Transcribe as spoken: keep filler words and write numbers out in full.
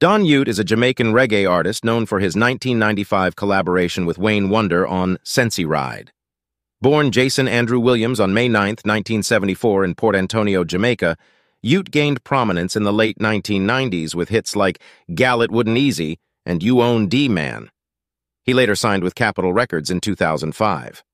Don Yute is a Jamaican reggae artist known for his nineteen ninety-five collaboration with Wayne Wonder on Sensi Ride. Born Jason Andrew Williams on May ninth, nineteen seventy-four in Port Antonio, Jamaica, Yute gained prominence in the late nineteen nineties with hits like Gal It Wouldn't Easy and You Own D-Man. He later signed with Capitol Records in two thousand five.